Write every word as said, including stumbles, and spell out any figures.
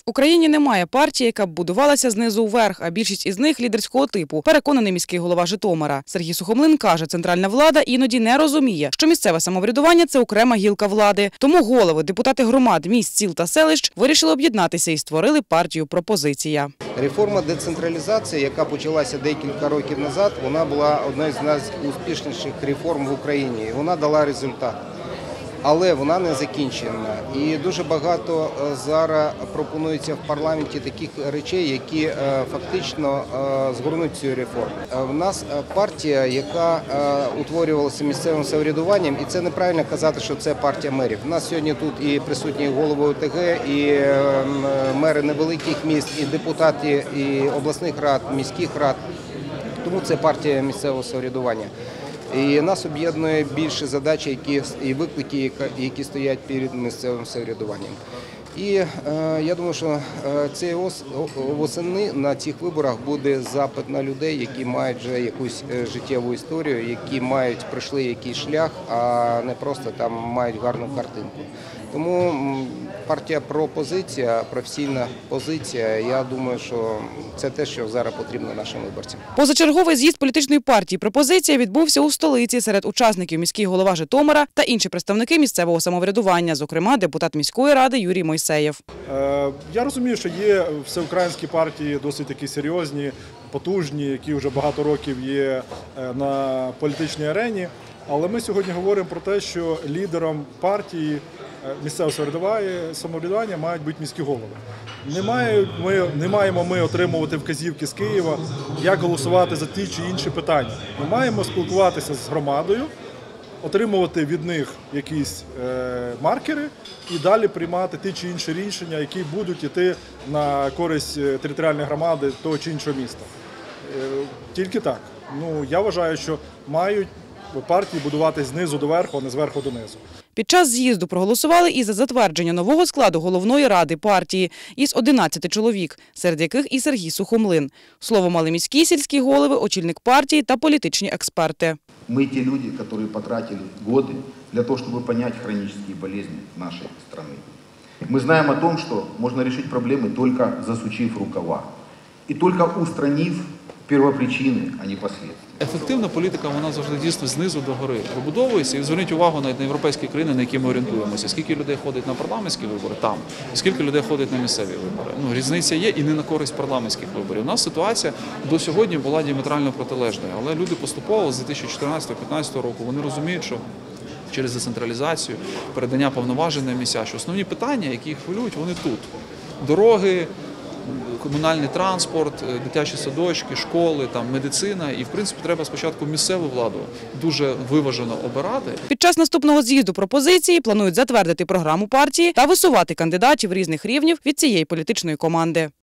В Україні немає партії, яка б будувалася знизу вверх, а більшість із них лідерського типу, переконаний міський голова Житомира. Сергій Сухомлин каже, центральна влада іноді не розуміє, що місцеве самоврядування – це окрема гілка влади. Тому голови, депутати громад, міст, сіл та селищ вирішили об'єднатися і створили партію «Пропозиція». Реформа децентралізації, яка почалася декілька років назад, вона була однією з найуспішніших реформ в Україні. І вона дала результат. Але вона не закінчена. І дуже багато зараз пропонується в парламенті таких речей, які фактично згорнуть цю реформу. У нас партія, яка утворювалася місцевим самоврядуванням, і це неправильно казати, що це партія мерів. У нас сьогодні тут і присутні голови О Те Ге, і мери невеликих міст, і депутати і обласних рад, міських рад. Тому це партія місцевого самоврядування. І нас об'єднує більше задач які, і виклики, які стоять перед місцевим самоврядуванням. І е, я думаю, що цієї восени на цих виборах буде запит на людей, які мають вже якусь життєву історію, які мають пройшли якийсь шлях, а не просто там мають гарну картинку. Тому партія «Пропозиція», професійна позиція, я думаю, що це те, що зараз потрібно нашим виборцям. Позачерговий з'їзд політичної партії «Пропозиція» відбувся у столиці. Серед учасників міський голова Житомира та інші представники місцевого самоврядування, зокрема депутат міської ради Юрій Мойсеєв. Я розумію, що є всеукраїнські партії досить такі серйозні, потужні, які вже багато років є на політичній арені. Але ми сьогодні говоримо про те, що лідером партії місцевого самоврядування мають бути міські голови. Не, має, ми, не маємо ми отримувати вказівки з Києва, як голосувати за ті чи інші питання. Ми маємо спілкуватися з громадою, отримувати від них якісь е, маркери і далі приймати ті чи інші рішення, які будуть йти на користь територіальної громади того чи іншого міста. Е, тільки так. Ну, я вважаю, що мають партії будувати знизу до верху, а не зверху донизу. Під час з'їзду проголосували і за затвердження нового складу головної ради партії із одинадцяти чоловік, серед яких і Сергій Сухомлин. Слово мали міські, сільські голови, очільник партії та політичні експерти. Ми ті люди, які потратили роки для того, щоб зрозуміти хронічні болезні нашої країни. Ми знаємо о том, що можна вирішити проблеми тільки засучив рукава і тільки устранив первопричини, а не наслідки. Ефективна політика, вона завжди дійсно знизу до гори вибудовується. І зверніть увагу навіть на європейські країни, на які ми орієнтуємося. Скільки людей ходить на парламентські вибори там, і скільки людей ходить на місцеві вибори. Ну, різниця є і не на користь парламентських виборів. У нас ситуація до сьогодні була діаметрально протилежною. Але люди поступово з дві тисячі чотирнадцятого - дві тисячі п'ятнадцятого року вони розуміють, що через децентралізацію, передання повноважень на місця, що основні питання, які їх хвилюють, вони тут. Дороги, комунальний транспорт, дитячі садочки, школи, там, медицина. І, в принципі, треба спочатку місцеву владу дуже виважено обирати. Під час наступного з'їзду «Пропозиції» планують затвердити програму партії та висувати кандидатів різних рівнів від цієї політичної команди.